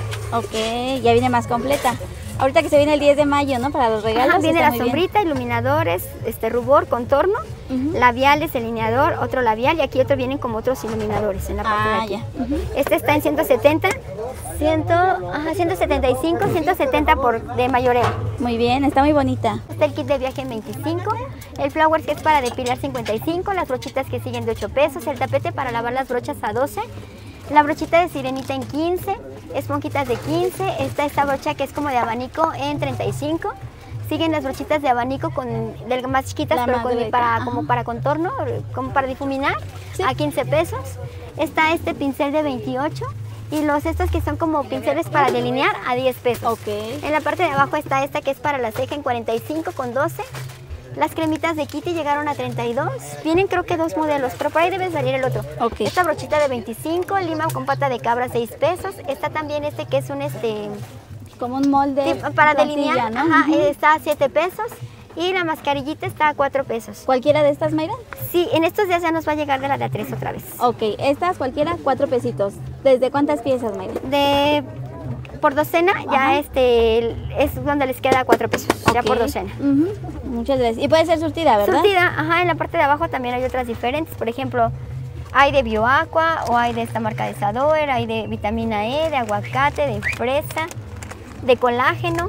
Ok, ya viene más completa. Ahorita que se viene el diez de mayo, ¿no? Para los regalos. Ajá, viene está la muy bien. sombrita, iluminadores, este rubor, contorno, Ujú. labiales, delineador, otro labial y aquí otro vienen como otros iluminadores en la parte Ah, de aquí. ya. Ujú. Este está en ciento setenta, cien, ajá, ciento setenta y cinco, ciento setenta por de mayoreo. Muy bien, está muy bonita. Está el kit de viaje en veinticinco, el flowers que es para depilar cincuenta y cinco, las brochitas que siguen de ocho pesos, el tapete para lavar las brochas a doce, la brochita de sirenita en quince, esponjitas de quince, está esta brocha que es como de abanico en treinta y cinco, siguen las brochitas de abanico con del- más chiquitas La pero más con, gruesa, para, ajá. como para contorno, como para difuminar, Sí. a quince pesos, está este pincel de veintiocho y los estos que son como pinceles para delinear a diez pesos. Ok. En la parte de abajo está esta que es para la ceja en cuarenta y cinco con doce. Las cremitas de Kitty llegaron a treinta y dos. Vienen creo que dos modelos, pero por ahí debe salir el otro. Ok. Esta brochita de veinticinco, lima con pata de cabra seis pesos. Está también este que es un este Como un molde. tip para plantilla, delinear, ¿no? ajá, Ujú. está a siete pesos. Y la mascarillita está a cuatro pesos. ¿Cualquiera de estas, Mayra? Sí, en estos días ya nos va a llegar de la de a tres otra vez. Ok, estas cualquiera, cuatro pesitos. ¿Desde cuántas piezas, Mayra? De por docena ya Ajá. este es donde les queda cuatro pesos, ya Ok. por docena. Ujú. Muchas gracias. Y puede ser surtida, ¿verdad? Surtida, ajá, en la parte de abajo también hay otras diferentes. Por ejemplo, hay de Bioaqua o hay de esta marca de Sadoer, hay de vitamina E, de aguacate, de fresa, de colágeno,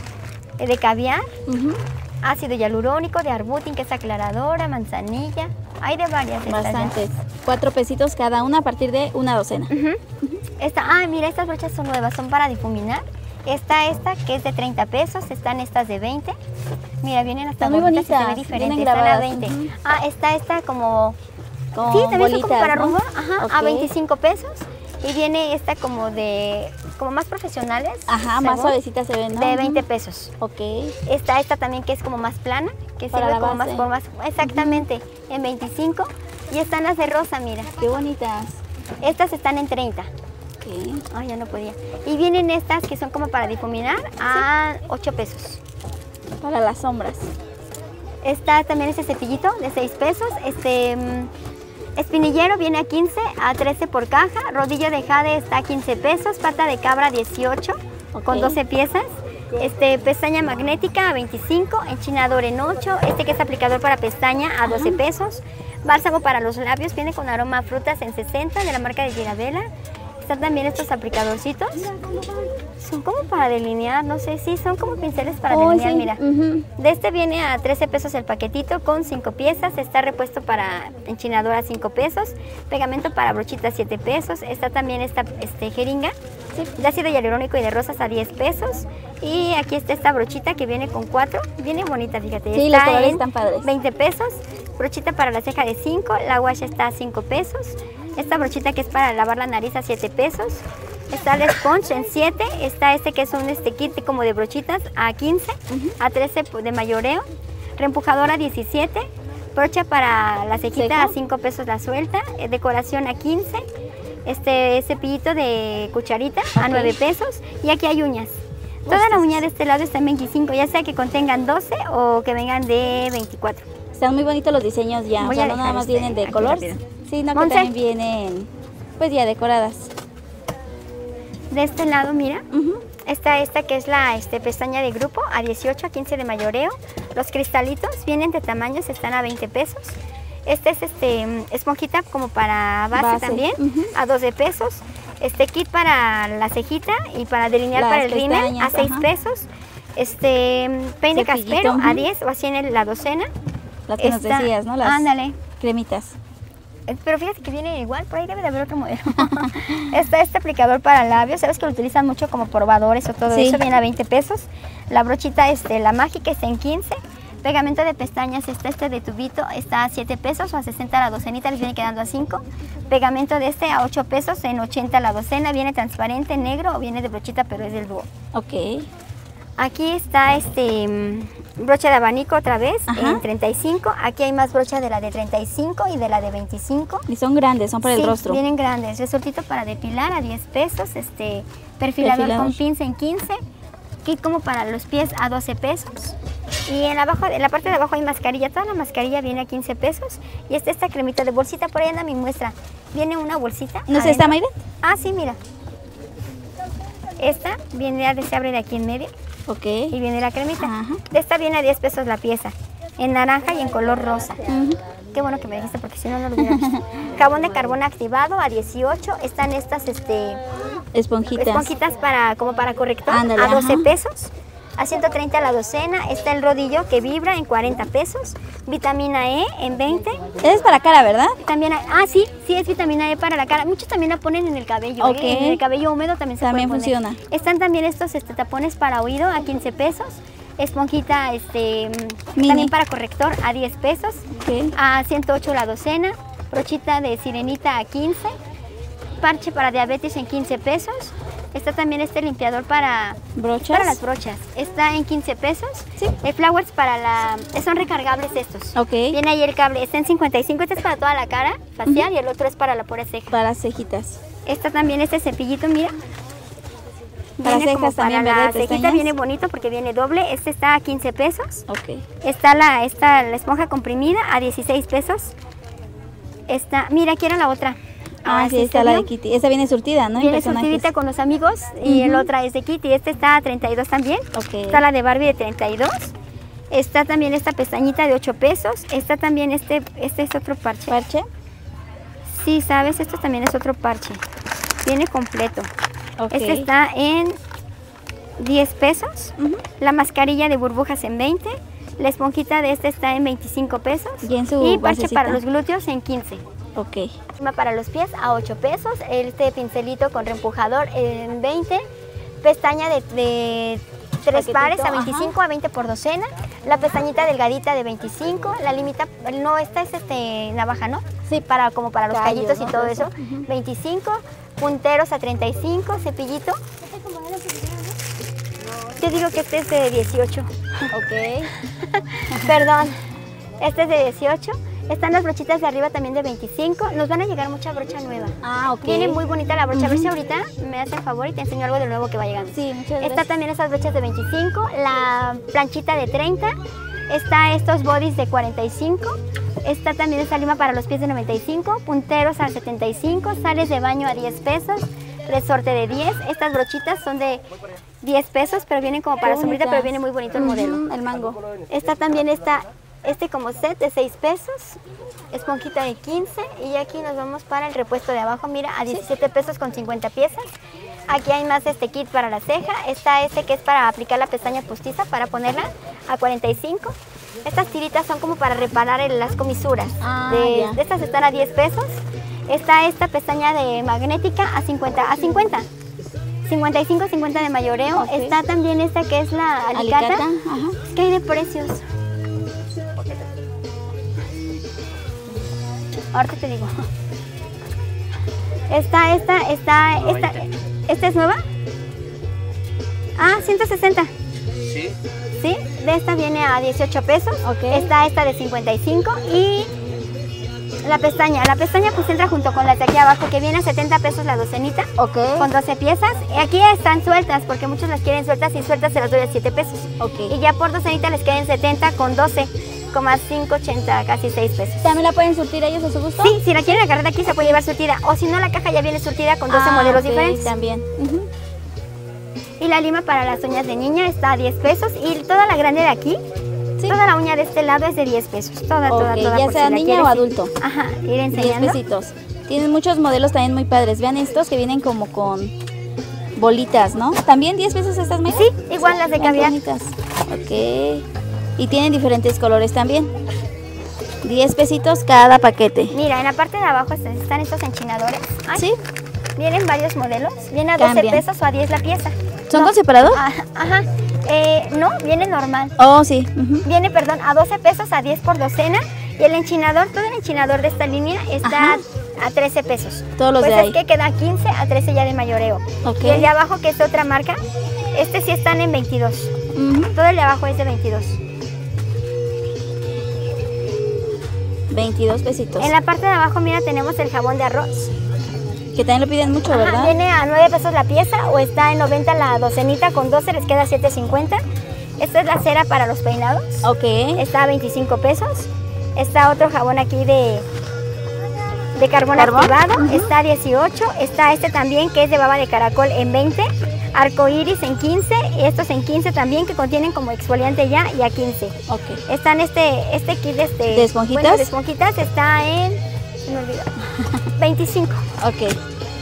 eh, de caviar, Ujú. ácido hialurónico, de arbutin, que es aclaradora, manzanilla. Hay de varias. de estas ya. Bastantes. Cuatro pesitos cada una a partir de una docena. Ujú. Esta, ah, mira, estas brochas son nuevas, son para difuminar. Está esta que es de treinta pesos, están estas de veinte. Mira, vienen hasta Están muy bonitas y se ve bonitas, diferente, vienen están a grabadas, veinte. ujú. Ah, está esta como Con sí, también son como bolitas, para ¿no? rumbo, ajá, a Ok. veinticinco pesos. Y viene esta como de, como más profesionales. Ajá, más según, suavecitas se ven, ¿no? de veinte Ujú. pesos. Ok. Está esta también que es como más plana, que Para sirve la como más base. por más, exactamente, en veinticinco. Y están las de rosa, mira. Qué bonitas. Estas están en treinta. Ok. Ay, ya no podía. Y vienen estas que son como para difuminar a ocho pesos. Para las sombras. Está también este cepillito de seis pesos. Este mm, espinillero viene a quince, a trece por caja. Rodillo de jade está a quince pesos. Pata de cabra dieciocho, con Ok. doce piezas. Este, pestaña magnética a veinticinco, enchinador en ocho. Este que es aplicador para pestaña a doce pesos. Bálsamo para los labios, viene con aroma a frutas en sesenta de la marca de Girabella. Están también estos aplicadorcitos. Son como para delinear, no sé, sí, son como pinceles para Oh, delinear, sí. mira. Ujú. De este viene a trece pesos el paquetito con cinco piezas. Está repuesto para enchinador a cinco pesos. Pegamento para brochitas siete pesos. Está también esta este, jeringa de ácido hialurónico y de rosas a diez pesos. Y aquí está esta brochita que viene con cuatro. Viene bonita, fíjate. Sí, está los colores en están padres. veinte pesos. Brochita para la ceja de cinco. La wash está a cinco pesos. Esta brochita que es para lavar la nariz a siete pesos. Está el sponge en siete. Está este que es un este kit como de brochitas a quince, a trece de mayoreo. Reempujador a diecisiete. Brocha para la cejita ¿Ceja? a cinco pesos la suelta. eh, Decoración a quince. Este cepillito de cucharita a Ok. nueve pesos. Y aquí hay uñas. Toda la uña de este lado está en veinticinco, ya sea que contengan doce o que vengan de veinticuatro. Están muy bonitos los diseños ya. Voy o sea, a no nada dejar más este vienen de aquí color, rápido. sino que Monse. también vienen, pues ya decoradas. De este lado, mira, Ujú. está esta que es la este, pestaña de grupo a dieciocho, a quince de mayoreo. Los cristalitos vienen de tamaños, están a veinte pesos. Este es este mm, esponjita como para base, Base, también, ujú. a doce pesos. Este kit para la cejita y para delinear Las para el rímel a pestañas, seis ajá. pesos. Este mm, peine Cepillito, caspero a ujú. diez o así en el- la docena. Las que nos Esta- decías, ¿no? Las Ándale. cremitas. Eh, Pero fíjate que viene igual, por ahí debe de haber otro modelo. Está este aplicador para labios, sabes que lo utilizan mucho como probadores o todo Sí. eso, viene a veinte pesos. La brochita, este, la mágica está en quince. Pegamento de pestañas, está este de tubito, está a siete pesos o a sesenta la docenita, les viene quedando a cinco. Pegamento de este a ocho pesos, en ochenta la docena, viene transparente, negro o viene de brochita, pero es del dúo. Ok. Aquí está este mm, brocha de abanico otra vez, Ajá. en treinta y cinco. Aquí hay más brocha de la de treinta y cinco y de la de veinticinco. Y son grandes, son para Sí, el rostro. vienen grandes. Resortito para depilar a diez pesos. Este perfilador, Perfilador. con pinza en quince. Kit como para los pies a doce pesos. Y en la, abajo, en la parte de abajo hay mascarilla. Toda la mascarilla viene a quince pesos. Y esta, esta cremita de bolsita, por ahí anda mi muestra. Viene una bolsita. ¿No es adentro. esta, Mayden? Ah, sí, mira. Esta viene, a- se abre de aquí en medio. Ok. Y viene la cremita. Ajá. De esta viene a diez pesos la pieza. En naranja y en color rosa. Ujú. Qué bueno que me dijiste porque si no, no lo hubiera visto. Jabón de carbón activado a dieciocho. Están estas este, Esponjitas. esponjitas para, como para corrector Ándale, a doce ajá. pesos. A ciento treinta la docena. Está el rodillo que vibra en cuarenta pesos. Vitamina E en veinte. Es para cara, ¿verdad? También hay- ah, sí, sí es vitamina E para la cara. Muchos también la ponen en el cabello. Ok. ¿eh? En el cabello húmedo también se También puede poner. funciona. Están también estos este, tapones para oído a quince pesos. Esponjita este, Mini. también para corrector a diez pesos. Ok. A ciento ocho la docena. Brochita de sirenita a quince. Parche para diabetes en quince pesos. Está también este limpiador para, Brochas. para las brochas. Está en quince pesos. Sí. El flowers para la... Son recargables estos. Ok. Viene ahí el cable. Está en cincuenta y cinco. Este es para toda la cara facial y el otro es para la pura ceja. Para las cejitas. Está también este cepillito, mira. Para Viene como cejas también, para ¿verdad? la cejita, Pestañas. viene bonito porque viene doble. Este está a quince pesos. Ok. Está la, esta, la esponja comprimida a dieciséis pesos. Está, mira, aquí era la otra. Ah, sí, ¿sí está se la vio? de Kitty. Esa viene surtida, ¿no? En Viene personajes. surtidita con los amigos y el Ujú. otra es de Kitty. Este está a treinta y dos también. Ok. Está la de Barbie de treinta y dos. Está también esta pestañita de ocho pesos. Está también este, este es otro parche. Parche. Sí, sabes, esto también es otro parche. Viene completo. Ok. Este está en diez pesos. Ujú. La mascarilla de burbujas en veinte. La esponjita de este está en veinticinco pesos. Y en su Y parche basecita. para los glúteos en quince. Ok. Crema para los pies a ocho pesos. Este pincelito con reempujador en veinte. Pestaña de, de tres Paquetito, pares a ajá. veinticinco, a veinte por docena. La pestañita delgadita de veinticinco. La limita, no, esta es este navaja, ¿no? Sí. Para, como para los Callos, callitos y ¿no? todo Todo eso. eso. veinticinco. Punteros a treinta y cinco. Cepillito. Yo digo que este es de dieciocho. Ok. Perdón. Este es de dieciocho. Están las brochitas de arriba también de veinticinco. Nos van a llegar mucha brocha nueva. Ah, ok. Viene muy bonita la brocha. A ver si Ujú. ahorita me hace el favor y te enseño algo de nuevo que va llegando. Sí, muchas Está gracias. también esas brochas de veinticinco, la planchita de treinta, está estos bodies de cuarenta y cinco, está también esta lima para los pies de noventa y cinco, punteros a setenta y cinco, sales de baño a diez pesos, resorte de diez. Estas brochitas son de diez pesos, pero vienen como para Qué sombrita, bonitas. pero viene muy bonito el modelo. Ujú, el mango. Está también esta, este como set de seis pesos, esponjita de quince y aquí nos vamos para el repuesto de abajo, mira, a diecisiete pesos con cincuenta piezas. Aquí hay más este kit para la ceja, está este que es para aplicar la pestaña postiza, para ponerla a cuarenta y cinco. Estas tiritas son como para reparar el- las comisuras, Ah, de, ya. de estas están a diez pesos. Está esta pestaña de magnética a cincuenta, a cincuenta. cincuenta y cinco, cincuenta de mayoreo. Ok. Está también esta que es la alicata. Alicata. Ajá. Es que hay de precios. Ahorita te digo. Esta, esta, esta, esta, ¿esta es nueva? Ah, ciento sesenta. Sí. Sí, de esta viene a dieciocho pesos. Ok. Está esta de cincuenta y cinco y la pestaña. La pestaña pues entra junto con la de aquí abajo que viene a setenta pesos la docenita. Ok. Con doce piezas. Aquí están sueltas porque muchos las quieren sueltas y sueltas se las doy a siete pesos. Ok. Y ya por docenita les queden setenta con doce, como cinco ochenta, casi seis pesos. ¿También la pueden surtir ellos a su gusto? Sí, si la quieren agarrar de aquí se puede llevar surtida. O si no, la caja ya viene surtida con doce Ah, modelos ok, diferentes. También. Ujú. Y la lima para las uñas de niña está a diez pesos. Y toda la grande de aquí, Sí. toda la uña de este lado es de diez pesos. Toda, toda, Ok, toda. ya por sea si la niña quieres o ir- adulto. Ajá, ir diez enseñando. pesitos. Tienen muchos modelos también muy padres. Vean estos que vienen como con bolitas, ¿no? ¿También diez pesos estas medias? Sí, igual las de Están caviar. bonitas. Ok. Y tienen diferentes colores también. diez pesitos cada paquete. Mira, en la parte de abajo están están estos enchinadores. Ay, ¿Sí? Vienen varios modelos. Viene a doce Cambian. pesos o a diez la pieza. ¿Son No. con separador? Ah, Ajá. Eh, no, viene normal. Oh, sí. Ujú. Viene, perdón, a doce pesos, a diez por docena. Y el enchinador, todo el enchinador de esta línea está Ajá. a trece pesos. Todos los pues de ahí. es que queda quince a trece ya de mayoreo. Ok. Y el de abajo, que es otra marca, este sí están en veintidós. Uh-huh. Todo el de abajo es de veintidós. veintidós pesitos. En la parte de abajo, mira, tenemos el jabón de arroz. Que también lo piden mucho, Ajá, ¿verdad? viene a nueve pesos la pieza o está en noventa la docenita, con doce les queda siete cincuenta. Esta es la cera para los peinados. Ok. Está a veinticinco pesos. Está otro jabón aquí de, de carbón, ¿Carbón? activado. Uh-huh. Está a dieciocho. Está este también que es de baba de caracol en veinte. Arcoiris en quince. Y estos en quince también, que contienen como exfoliante ya, y a quince. Ok. Están este, este kit de, este, ¿De esponjitas? Bueno, de esponjitas está en... se me olvidó, veinticinco. Ok.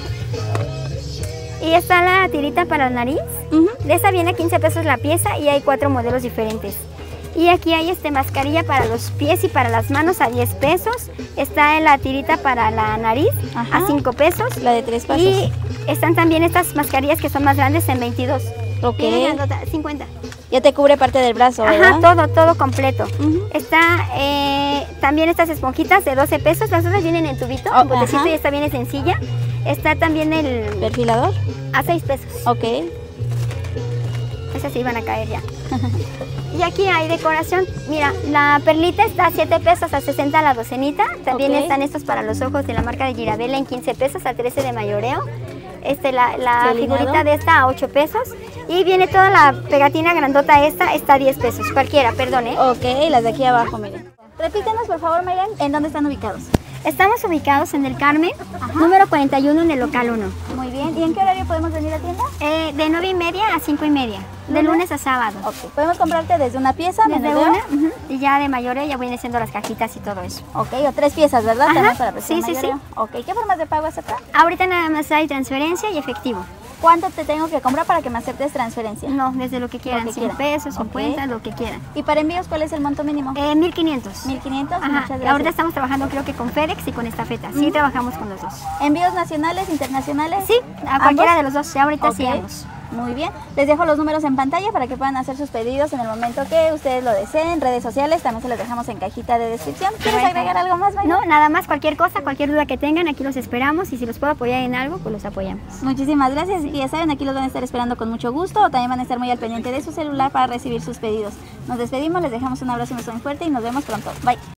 Y está la tirita para la nariz. Uh-huh. De esa viene a quince pesos la pieza y hay cuatro modelos diferentes. Y aquí hay este mascarilla para los pies y para las manos a diez pesos. Está en la tirita para la nariz. Ajá. A cinco pesos. La de tres pasos. Y están también estas mascarillas que son más grandes en veintidós. Ok. Viene grandota, cincuenta. Ya te cubre parte del brazo, ¿verdad? Ajá, todo, todo completo. Uh-huh. Está eh, también estas esponjitas de doce pesos. Las otras vienen en tubito, Oh, en botecito, ajá. y esta viene sencilla. Está también el... ¿Perfilador? a seis pesos. Ok. Esas se iban a caer ya. Y aquí hay decoración. Mira, la perlita está a siete pesos, a sesenta la docenita. También Ok. están estos para los ojos de la marca de Girabella en quince pesos, a trece de mayoreo. Este, la la Delineado. figurita de esta a ocho pesos. Y viene toda la pegatina grandota esta, está a diez pesos. Cualquiera, perdón, ¿eh? Ok, las de aquí abajo, miren. Repítenos, por favor, Mayren, ¿en dónde están ubicados? Estamos ubicados en el Carmen, Ajá. número cuarenta y uno, en el local uno. Muy bien. ¿Y en qué horario podemos venir a tienda? Eh, de nueve y media a cinco y media, de lunes a sábado. Ok. Podemos comprarte desde una pieza, Desde menudeo? una, ujú, y ya de mayoreo ya vienen siendo las cajitas y todo eso. Ok, o tres piezas, ¿verdad? Ajá. También para presión Sí, sí, mayoreo. Ok, ¿qué formas de pago aceptan? Ahorita nada más hay transferencia y efectivo. ¿Cuánto te tengo que comprar para que me aceptes transferencia? No, desde lo que quieran, Lo que cien quieran. pesos, Ok. cincuenta, lo que quieran. ¿Y para envíos cuál es el monto mínimo? Eh, mil quinientos. mil quinientos, Ajá. muchas gracias. Ahorita estamos trabajando creo que con FedEx y con Estafeta. Sí, Ujú. trabajamos con los dos. ¿Envíos nacionales, internacionales? Sí, a cualquiera ¿Ambos? de los dos. Ya ahorita Ok. sí ambos. Muy bien, les dejo los números en pantalla para que puedan hacer sus pedidos en el momento que ustedes lo deseen. Redes sociales también se los dejamos en cajita de descripción. ¿Quieres Perfecto. agregar algo más, Mayra? No, nada más, cualquier cosa, cualquier duda que tengan, aquí los esperamos y si los puedo apoyar en algo, pues los apoyamos. Muchísimas gracias y ya saben, aquí los van a estar esperando con mucho gusto o también van a estar muy al pendiente de su celular para recibir sus pedidos. Nos despedimos, les dejamos un abrazo muy fuerte y nos vemos pronto. Bye.